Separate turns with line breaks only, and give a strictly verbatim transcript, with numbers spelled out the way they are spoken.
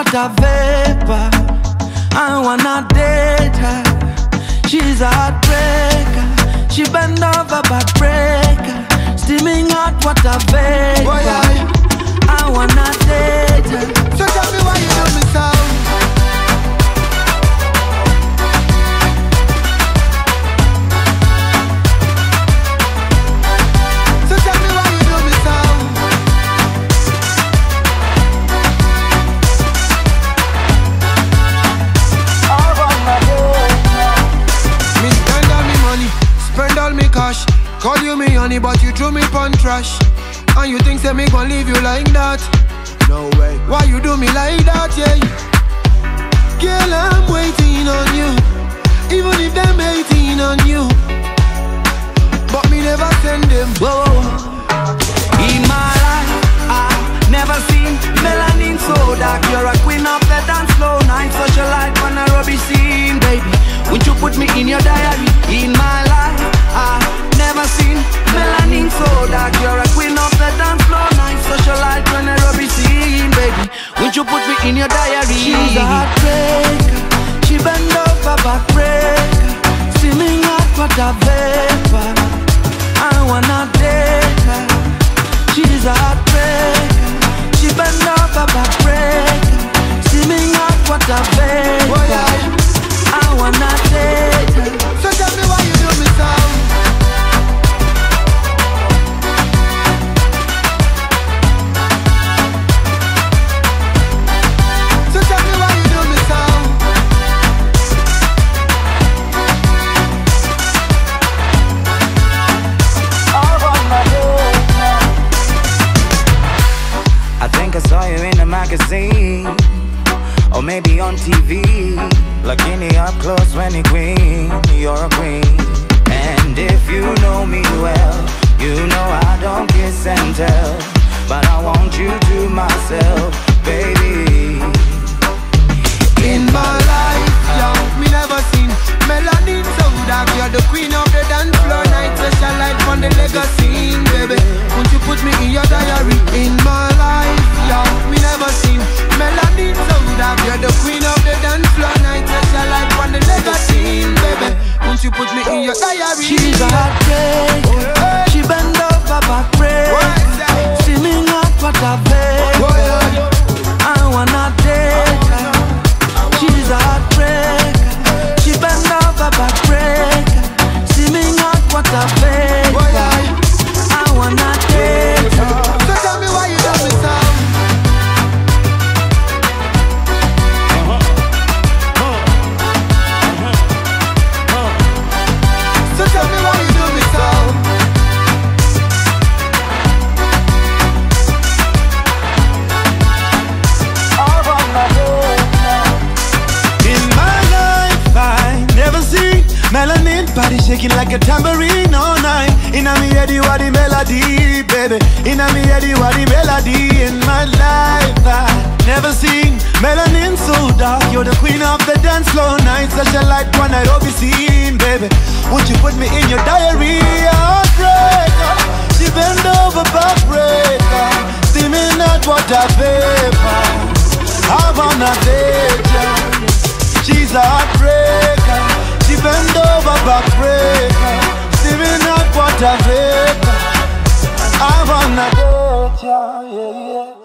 water vapor. I wanna date her. She's a heartbreaker. She bend over backbreaker. Steaming hot water vapor.
Boy, I,
I wanna date her.
So tell me why you do me so. So tell me why you do me so. Me spend all me money, spend all me cash. Call you me honey, but you threw me pon trash. And you think say me gon' leave you like that? No way. Why you do me like that, yeah? Girl, I'm waiting on you, even if them hating on you. But me never send them.
Whoa, whoa, whoa. In my life, I've never seen melanin so dark. You're a queen of the dance floor, night socialite on a rubbish scene, baby. Won't you put me in your diary? In my life, I've never seen melanin so dark. You're a queen of the dance floor, night socialite on a rubbish scene, baby. Won't you put me in your diary? She's a heartbreaker. She bend over backbreaker. Steaming hot water vapor. I wanna date her. She's a heartbreaker. She bend over backbreaker. Steaming hot water vapor.
Boy, I,
I wanna date her.
so tell me why you do me so. So tell me why you do me so.
I think I saw you in a magazine, or maybe on T V. Looking you up close when you're queen, you're a queen. And if you know me well, you know I don't kiss and tell, but I want you to myself, baby.
In my life, yo, me never seen melanin so dark. You're the queen of the dance floor, night socialite on the legacy, baby. Won't you put me in your diary? In my life, yo, me never seen melanin so dark. You're the queen of the dance floor, night socialite on the legacy, baby. Won't you put me in your diary?
She's a heartbreaker. She bend over backbreaker. Steaming hot water vapor. I wanna date her. She's a heartbreaker. She bend over backbreaker. Steaming hot water vapor. I wanna date her.
So tell me why you do me so. So tell me why you do me so.
In my life, I never seen melanin body shaking like a tambourine all night. Inna me head, you are the melody, baby. Inna me head, you are the melody. In my life, I never seen melanin so dark. You're the queen of the dance floor, night socialite, one night I'll be seen, baby. Won't you put me in your diary? Heartbreaker. She bend over backbreaker. Steaming hot water vapor. I wanna date ya. She's a heartbreaker. She bend over backbreaker. Steaming hot water vapor. I wanna date ya, yeah, yeah.